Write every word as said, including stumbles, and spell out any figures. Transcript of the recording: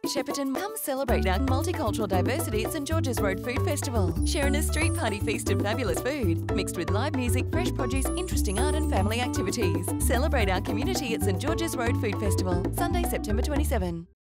Shepparton, come celebrate our multicultural diversity at St George's Road Food Festival. Share in a street party feast of fabulous food, mixed with live music, fresh produce, interesting art and family activities. Celebrate our community at St George's Road Food Festival, Sunday, September twenty-seventh.